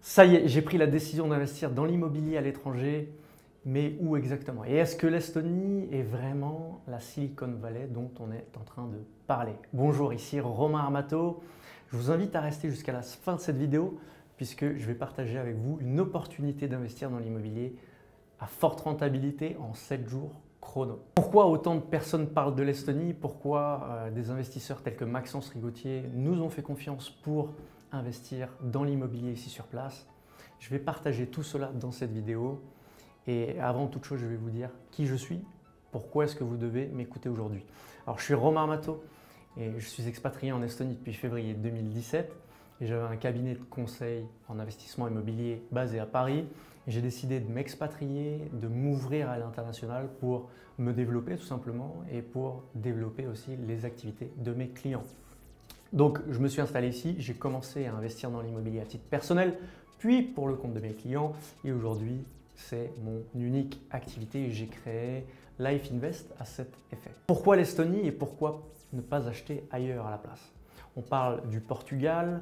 Ça y est, j'ai pris la décision d'investir dans l'immobilier à l'étranger, mais où exactement? Et est-ce que l'Estonie est vraiment la Silicon Valley dont on est en train de parler? Bonjour, ici Romain Armato. Je vous invite à rester jusqu'à la fin de cette vidéo puisque je vais partager avec vous une opportunité d'investir dans l'immobilier à forte rentabilité en 7 jours chrono. Pourquoi autant de personnes parlent de l'Estonie? Pourquoi des investisseurs tels que Maxence Rigotier nous ont fait confiance pour investir dans l'immobilier ici sur place? Je vais partager tout cela dans cette vidéo. Et avant toute chose, je vais vous dire qui je suis, pourquoi est-ce que vous devez m'écouter aujourd'hui. Alors, je suis Romain Armato et je suis expatrié en Estonie depuis février 2017 et j'avais un cabinet de conseil en investissement immobilier basé à Paris. J'ai décidé de m'expatrier, de m'ouvrir à l'international pour me développer tout simplement et pour développer aussi les activités de mes clients. Donc, je me suis installé ici, j'ai commencé à investir dans l'immobilier à titre personnel, puis pour le compte de mes clients et aujourd'hui, c'est mon unique activité. J'ai créé Life Invest à cet effet. Pourquoi l'Estonie et pourquoi ne pas acheter ailleurs à la place? On parle du Portugal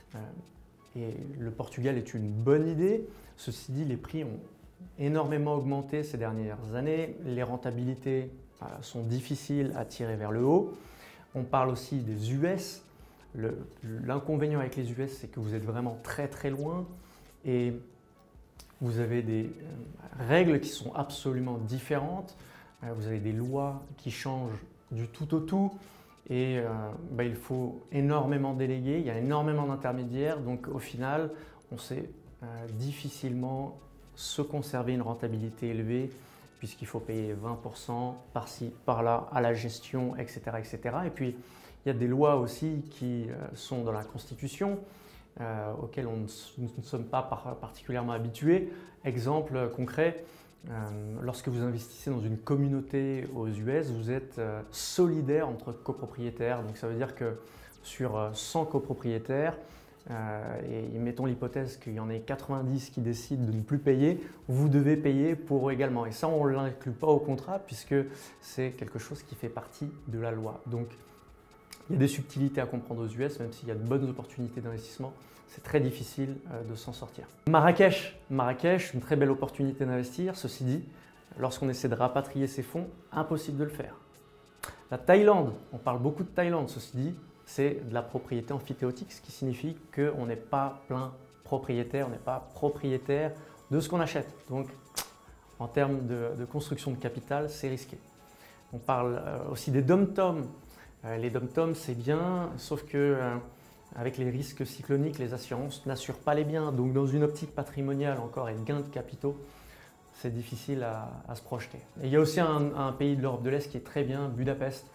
et le Portugal est une bonne idée. Ceci dit, les prix ont énormément augmenté ces dernières années. Les rentabilités sont difficiles à tirer vers le haut. On parle aussi des US. L'inconvénient avec les US, c'est que vous êtes vraiment très très loin et vous avez des règles qui sont absolument différentes. Vous avez des lois qui changent du tout au tout et il faut énormément déléguer. Il y a énormément d'intermédiaires. Donc au final, on sait difficilement se conserver une rentabilité élevée puisqu'il faut payer 20% par-ci, par-là à la gestion, etc., etc. Et puis, il y a des lois aussi qui sont dans la Constitution auxquelles on ne sommes pas particulièrement habitués. Exemple concret, lorsque vous investissez dans une communauté aux US, vous êtes solidaire entre copropriétaires. Donc ça veut dire que sur 100 copropriétaires, et mettons l'hypothèse qu'il y en ait 90 qui décident de ne plus payer, vous devez payer pour eux également. Et ça, on ne l'inclut pas au contrat puisque c'est quelque chose qui fait partie de la loi. Donc, il y a des subtilités à comprendre aux US, même s'il y a de bonnes opportunités d'investissement, c'est très difficile de s'en sortir. Marrakech, une très belle opportunité d'investir. Ceci dit, lorsqu'on essaie de rapatrier ses fonds, impossible de le faire. La Thaïlande, on parle beaucoup de Thaïlande, ceci dit, c'est de la propriété emphytéotique, ce qui signifie qu'on n'est pas plein propriétaire, on n'est pas propriétaire de ce qu'on achète. Donc, en termes de construction de capital, c'est risqué. On parle aussi des dom-toms. Les dom-toms, c'est bien, sauf que avec les risques cycloniques, les assurances n'assurent pas les biens. Donc, dans une optique patrimoniale encore et de gains de capitaux, c'est difficile à se projeter. Et il y a aussi un pays de l'Europe de l'Est qui est très bien, Budapest.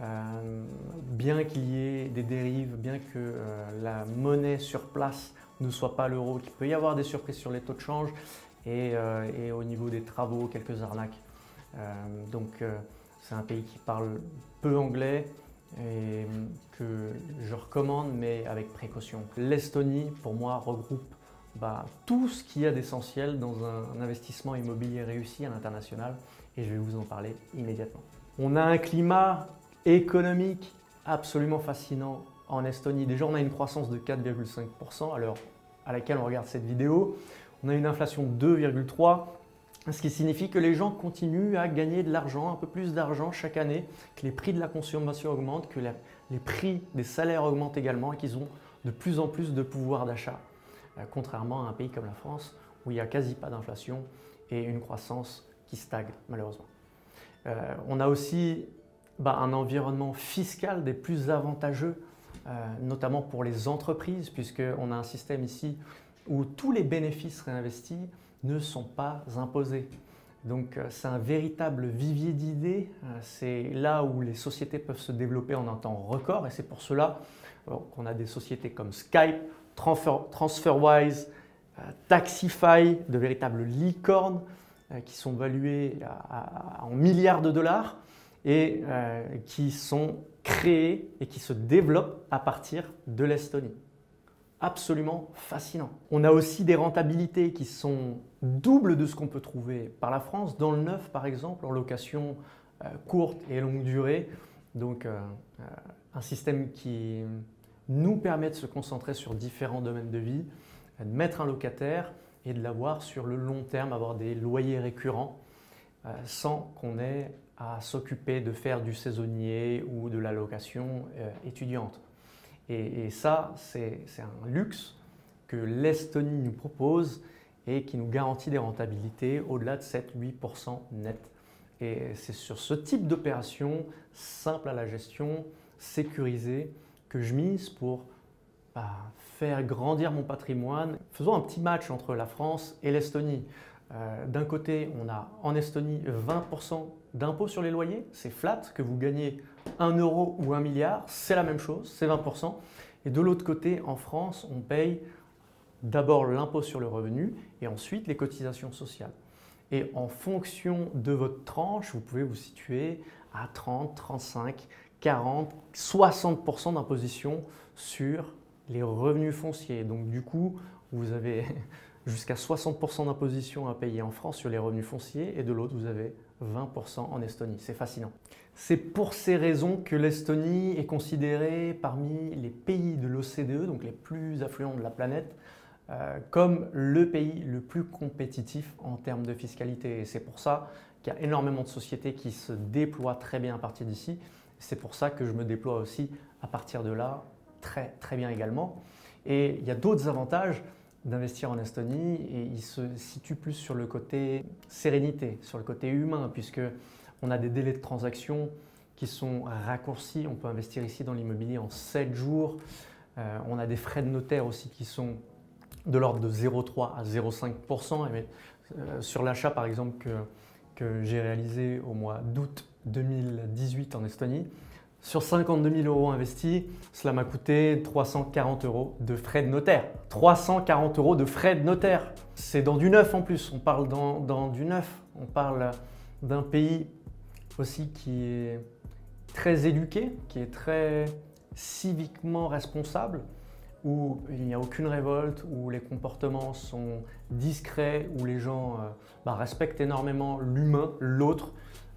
Bien qu'il y ait des dérives, bien que la monnaie sur place ne soit pas l'euro, qu'il peut y avoir des surprises sur les taux de change et au niveau des travaux, quelques arnaques. C'est un pays qui parle peu anglais et que je recommande, mais avec précaution. L'Estonie, pour moi, regroupe tout ce qu'il y a d'essentiel dans un investissement immobilier réussi à l'international et je vais vous en parler immédiatement. On a un climat économique absolument fascinant en Estonie. Déjà, on a une croissance de 4,5% à l'heure à laquelle on regarde cette vidéo. On a une inflation de 2,3%, ce qui signifie que les gens continuent à gagner de l'argent, un peu plus d'argent chaque année, que les prix de la consommation augmentent, que les prix des salaires augmentent également et qu'ils ont de plus en plus de pouvoir d'achat. Contrairement à un pays comme la France où il n'y a quasi pas d'inflation et une croissance qui stagne malheureusement. On a aussi un environnement fiscal des plus avantageux, notamment pour les entreprises, puisqu'on a un système ici où tous les bénéfices réinvestis ne sont pas imposés. Donc c'est un véritable vivier d'idées, c'est là où les sociétés peuvent se développer en un temps record et c'est pour cela qu'on a des sociétés comme Skype, TransferWise, Taxify, de véritables licornes qui sont valuées en milliards de dollars et qui sont créés et qui se développent à partir de l'Estonie. Absolument fascinant. On a aussi des rentabilités qui sont doubles de ce qu'on peut trouver par la France, dans le neuf par exemple, en location courte et longue durée. Donc un système qui nous permet de se concentrer sur différents domaines de vie de mettre un locataire et de l'avoir sur le long terme, avoir des loyers récurrents sans qu'on ait à s'occuper de faire du saisonnier ou de la location étudiante. Et ça, c'est un luxe que l'Estonie nous propose et qui nous garantit des rentabilités au-delà de 7-8% net. Et c'est sur ce type d'opération, simple à la gestion, sécurisée, que je mise pour faire grandir mon patrimoine. Faisons un petit match entre la France et l'Estonie. D'un côté, on a en Estonie 20% d'impôt sur les loyers, c'est flat, que vous gagnez 1 euro ou 1 milliard, c'est la même chose, c'est 20%. Et de l'autre côté, en France, on paye d'abord l'impôt sur le revenu et ensuite les cotisations sociales. Et en fonction de votre tranche, vous pouvez vous situer à 30, 35, 40, 60% d'imposition sur les revenus fonciers. Donc du coup, vous avez jusqu'à 60% d'imposition à payer en France sur les revenus fonciers et de l'autre, vous avez 20% en Estonie. C'est fascinant. C'est pour ces raisons que l'Estonie est considérée parmi les pays de l'OCDE, donc les plus affluents de la planète, comme le pays le plus compétitif en termes de fiscalité. Et c'est pour ça qu'il y a énormément de sociétés qui se déploient très bien à partir d'ici. C'est pour ça que je me déploie aussi à partir de là très, très bien également. Et il y a d'autres avantages d'investir en Estonie et il se situe plus sur le côté sérénité, sur le côté humain, puisque on a des délais de transaction qui sont raccourcis. On peut investir ici dans l'immobilier en 7 jours. On a des frais de notaire aussi qui sont de l'ordre de 0,3 à 0,5%. Sur l'achat par exemple que j'ai réalisé au mois d'août 2018 en Estonie, sur 52 000 euros investis, cela m'a coûté 340 euros de frais de notaire. 340 euros de frais de notaire. C'est dans du neuf en plus, on parle dans du neuf. On parle d'un pays aussi qui est très éduqué, qui est très civiquement responsable, où il n'y a aucune révolte, où les comportements sont discrets, où les gens respectent énormément l'humain, l'autre.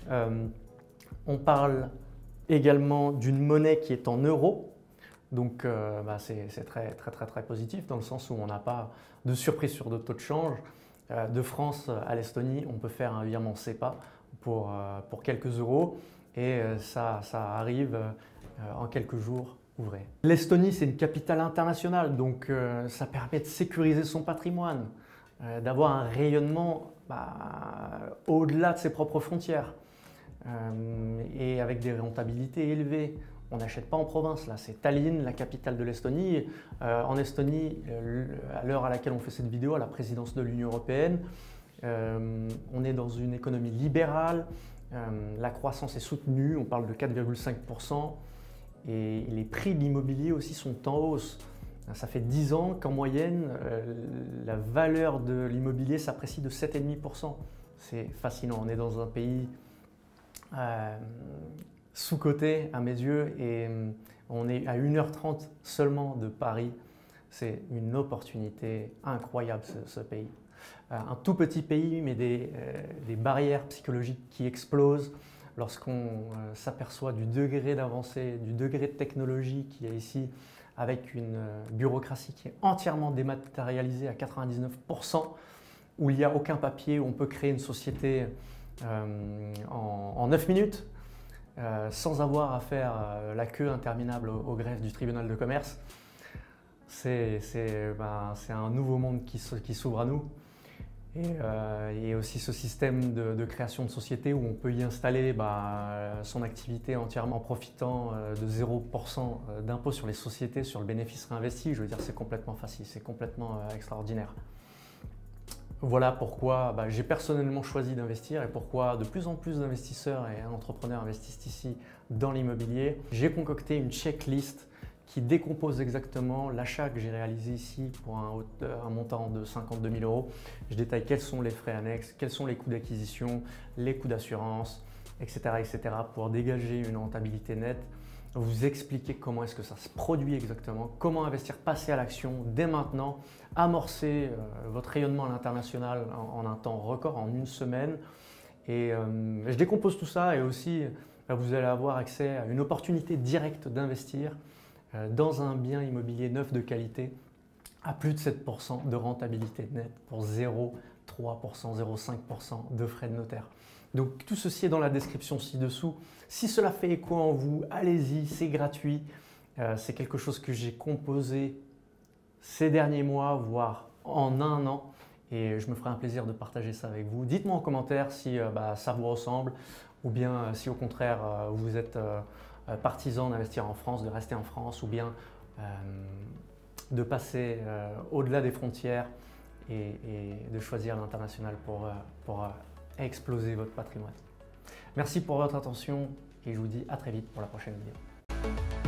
On parle également d'une monnaie qui est en euros, donc c'est très positif dans le sens où on n'a pas de surprise sur de taux de change. De France à l'Estonie, on peut faire un virement SEPA pour quelques euros et ça arrive en quelques jours ouvrés. L'Estonie, c'est une capitale internationale, donc ça permet de sécuriser son patrimoine, d'avoir un rayonnement au-delà de ses propres frontières. Et avec des rentabilités élevées. On n'achète pas en province, là c'est Tallinn, la capitale de l'Estonie. En Estonie, à l'heure à laquelle on fait cette vidéo, à la présidence de l'Union européenne, on est dans une économie libérale, la croissance est soutenue, on parle de 4,5% et les prix de l'immobilier aussi sont en hausse. Ça fait 10 ans qu'en moyenne, la valeur de l'immobilier s'apprécie de 7,5%. C'est fascinant, on est dans un pays sous-coté à mes yeux et on est à 1h30 seulement de Paris. C'est une opportunité incroyable ce pays. Un tout petit pays mais des barrières psychologiques qui explosent lorsqu'on s'aperçoit du degré d'avancée, du degré de technologie qu'il y a ici avec une bureaucratie qui est entièrement dématérialisée à 99%, où il n'y a aucun papier, où on peut créer une société en 9 minutes sans avoir à faire la queue interminable au greffe du tribunal de commerce. C'est un nouveau monde qui s'ouvre à nous. Et aussi ce système de création de société où on peut y installer son activité entièrement en profitant de 0% d'impôt sur les sociétés, sur le bénéfice réinvesti. Je veux dire, c'est complètement facile, c'est complètement extraordinaire. Voilà pourquoi j'ai personnellement choisi d'investir et pourquoi de plus en plus d'investisseurs et entrepreneurs investissent ici dans l'immobilier. J'ai concocté une checklist qui décompose exactement l'achat que j'ai réalisé ici pour un montant de 52 000 euros. Je détaille quels sont les frais annexes, quels sont les coûts d'acquisition, les coûts d'assurance, etc., pour dégager une rentabilité nette. Vous expliquer comment est-ce que ça se produit exactement, comment investir, passer à l'action dès maintenant, amorcer votre rayonnement à l'international en un temps record, en une semaine. Et je décompose tout ça et aussi vous allez avoir accès à une opportunité directe d'investir dans un bien immobilier neuf de qualité à plus de 7% de rentabilité nette pour 0,3%, 0,5% de frais de notaire. Donc tout ceci est dans la description ci-dessous. Si cela fait écho en vous, allez-y, c'est gratuit. C'est quelque chose que j'ai composé ces derniers mois, voire en un an. Et je me ferai un plaisir de partager ça avec vous. Dites-moi en commentaire si ça vous ressemble ou bien si au contraire vous êtes partisan d'investir en France, de rester en France ou bien de passer au-delà des frontières et de choisir l'international pour exploser votre patrimoine. Merci pour votre attention et je vous dis à très vite pour la prochaine vidéo.